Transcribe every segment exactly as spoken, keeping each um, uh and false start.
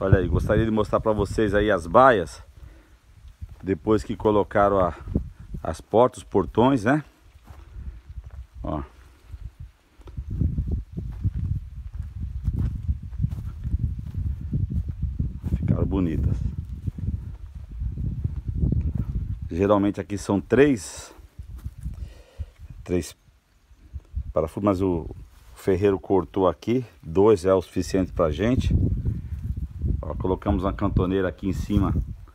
Olha aí, gostaria de mostrar para vocês aí as baias. Depois que colocaram a, as portas, os portões, né? Ó. Ficaram bonitas. Geralmente aqui são três. Três parafusos, mas o ferreiro cortou aqui. Dois é o suficiente pra gente. Ó, colocamos uma cantoneira aqui em cima.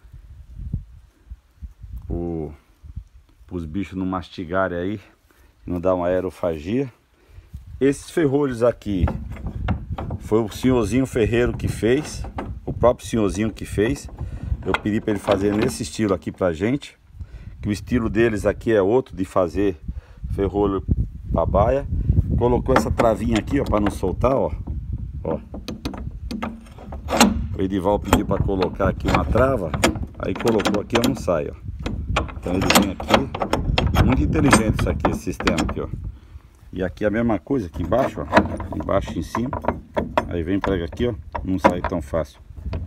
Para os bichos não mastigarem aí, não dar uma aerofagia. Esses ferrolhos aqui foi o senhorzinho ferreiro que fez, o próprio senhorzinho que fez. Eu pedi para ele fazer nesse estilo aqui pra gente, que o estilo deles aqui é outro de fazer ferrolho para baia. Colocou essa travinha aqui, ó, para não soltar, ó. Ó. O Edival pediu para colocar aqui uma trava, aí colocou aqui, ó, não sai, ó. Então ele vem aqui, muito inteligente isso aqui, esse sistema aqui, ó. E aqui a mesma coisa, aqui embaixo, ó, embaixo e em cima. Aí vem, prega aqui, ó, não sai tão fácil.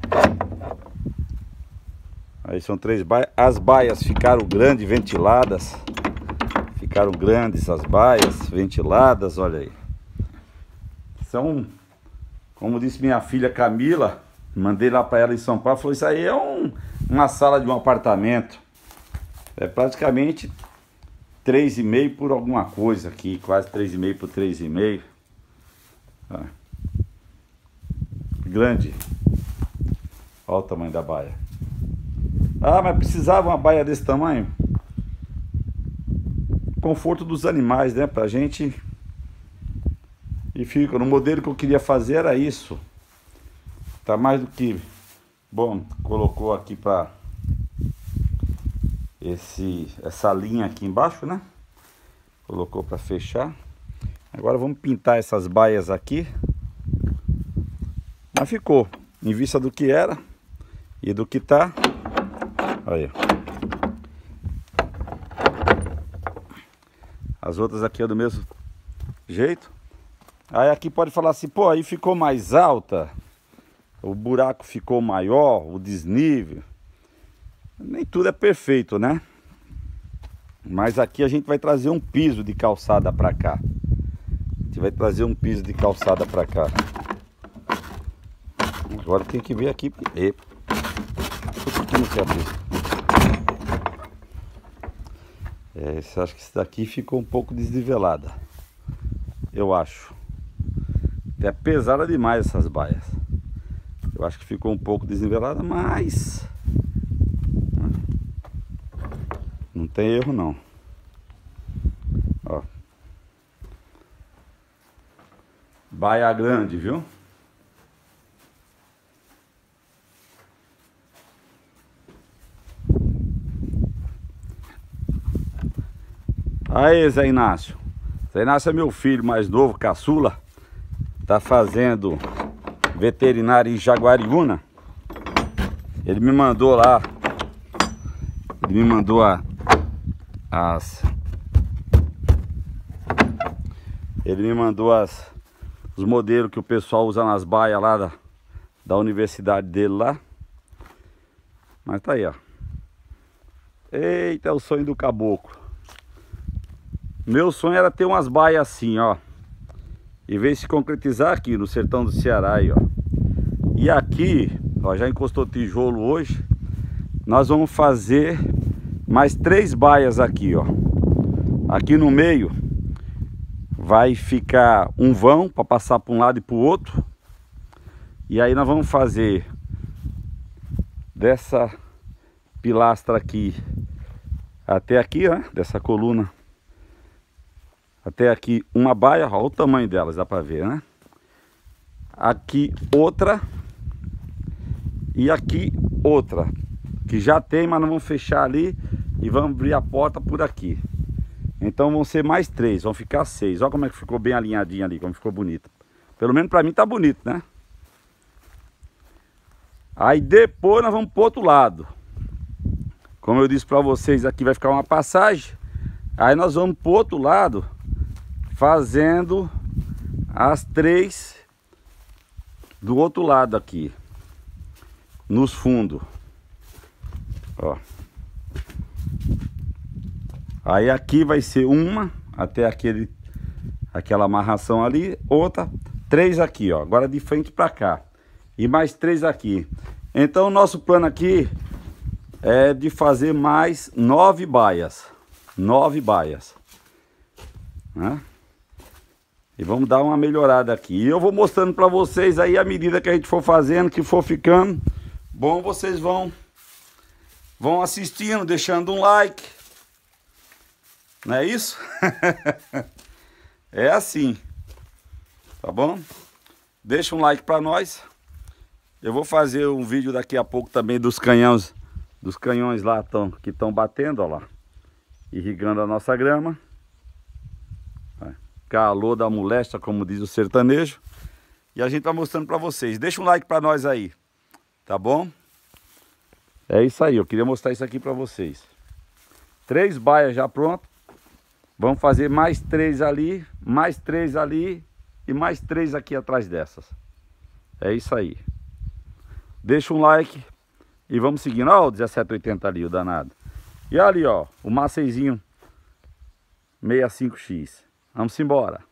Aí são três baias, as baias ficaram grandes, ventiladas. Ficaram grandes as baias, ventiladas, olha aí. São, como disse minha filha Camila, mandei lá para ela em São Paulo, falou, isso aí é um, uma sala de um apartamento. É praticamente três e meio por alguma coisa aqui, quase três e meio por três e meio. Ah. Grande. Olha o tamanho da baia. Ah, mas precisava uma baia desse tamanho? Conforto dos animais, né? Pra gente. E fica. No modelo que eu queria fazer era isso. Tá mais do que bom. Colocou aqui pra esse essa linha aqui embaixo, né? Colocou pra fechar. Agora vamos pintar essas baias aqui. Mas ficou em vista do que era e do que tá. Aí. As outras aqui é do mesmo jeito. Aí aqui pode falar assim, pô, aí ficou mais alta, o buraco ficou maior, o desnível. Nem tudo é perfeito, né? Mas aqui a gente vai trazer um piso de calçada pra cá. A gente vai trazer um piso de calçada pra cá. Agora tem que ver aqui. Epa. Isso aqui não quer abrir. É, eu acho que isso daqui ficou um pouco desnivelada. Eu acho. É pesada demais essas baias. Eu acho que ficou um pouco desnivelada, mas não tem erro não. Ó. Baia grande, viu? Aí, Zé Inácio. Zé Inácio é meu filho mais novo, caçula. Tá fazendo veterinário em Jaguariúna. Ele me mandou lá. Ele me mandou a, as... Ele me mandou as, os modelos que o pessoal usa nas baias lá da, da universidade dele lá. Mas tá aí, ó. Eita, é o sonho do caboclo. Meu sonho era ter umas baias assim, ó. E veio se concretizar aqui no sertão do Ceará, aí, ó. E aqui, ó, já encostou tijolo hoje. Nós vamos fazer mais três baias aqui, ó. Aqui no meio vai ficar um vão para passar para um lado e para o outro. E aí nós vamos fazer dessa pilastra aqui até aqui, ó, dessa coluna até aqui uma baia, olha o tamanho delas, dá pra ver, né? Aqui outra e aqui outra, que já tem, mas nós vamos fechar ali e vamos abrir a porta por aqui. Então vão ser mais três, vão ficar seis. Olha como é que ficou bem alinhadinha ali, como ficou bonito. Pelo menos pra mim tá bonito, né? Aí depois nós vamos pro outro lado. Como eu disse pra vocês, aqui vai ficar uma passagem. Aí nós vamos pro outro lado, fazendo as três do outro lado aqui. nos fundos. Ó. Aí aqui vai ser uma, até aquele, aquela amarração ali, outra, três aqui, ó. Agora de frente pra cá. E mais três aqui. Então o nosso plano aqui é de fazer mais nove baias. Nove baias. Né? E vamos dar uma melhorada aqui. E eu vou mostrando pra vocês aí, à medida que a gente for fazendo, que for ficando bom, vocês vão, vão assistindo, deixando um like. Não é isso? É assim. Tá bom? Deixa um like pra nós. Eu vou fazer um vídeo daqui a pouco também dos canhões, dos canhões lá tão, que estão batendo, ó lá, irrigando a nossa grama. Calor da moléstia, como diz o sertanejo. E a gente tá mostrando pra vocês. Deixa um like pra nós aí, tá bom? É isso aí, eu queria mostrar isso aqui pra vocês. Três baias já pronto. Vamos fazer mais três ali, mais três ali e mais três aqui atrás dessas. É isso aí. Deixa um like e vamos seguindo. Ó o dezessete oitenta ali, o danado. E ali, ó, o Maceizinho sessenta e cinco X. Vamos embora.